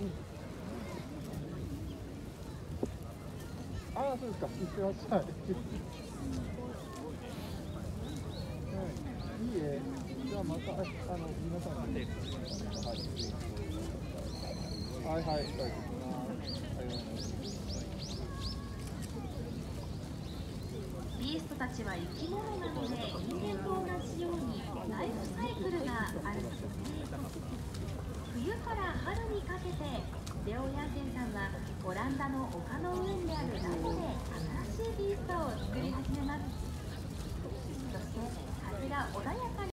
ああ、そうですか。いってらっしゃい。いいえ。じゃあまた皆さんで。はいはい。はい。 ビーストたちは生き物なので人間と同じようにライフサイクルがあるんですね。冬から春にかけてレオ・ヤンセンさんはオランダの丘の上にあるダムで新しいビーストを作り始めます。そして風が穏やかに